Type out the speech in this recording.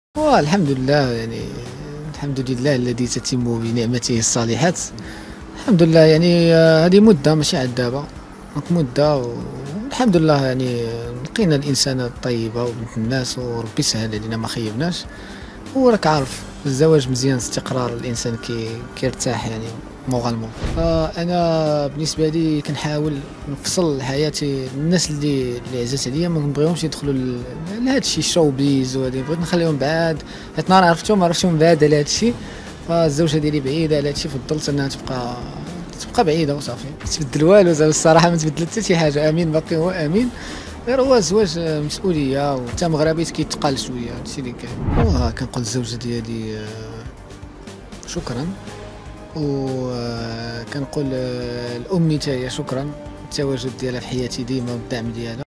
والحمد لله يعني الحمد لله الذي تتم بنعمته الصالحات. الحمد لله يعني هذه مدة ماشي عاد دابا، دونك مدة والحمد لله يعني لقينا الإنسانة الطيبة وبنت الناس وربي سهل علينا ما خيبناش. وراك عارف الزواج مزيان، استقرار الإنسان كيرتاح يعني موغالمون. فأنا بالنسبة لي كنحاول نفصل حياتي، الناس اللي عزاز عليا ما كنبغيهمش يدخلوا لهذا الشيء الشوبيز وهذه، بغيت نخليهم بعاد حيت نهار عرفتهم بعاد على هذا الشيء. فالزوجة ديالي بعيدة على هذا الشيء، فضلت أنها تبقى بعيدة وصافي، ما تبدل والو زعما الصراحة، ما تبدل حتى شي حاجة، أمين باقي هو أمين. غير هو الزواج مسؤولية وحتى مغربي كيتقال شوية، هادشي اللي كاين. كنقول للزوجة ديالي شكرا، وكنقول لأمي حتى هي شكرا، التواجد ديالها في حياتي ديما والدعم ديالها.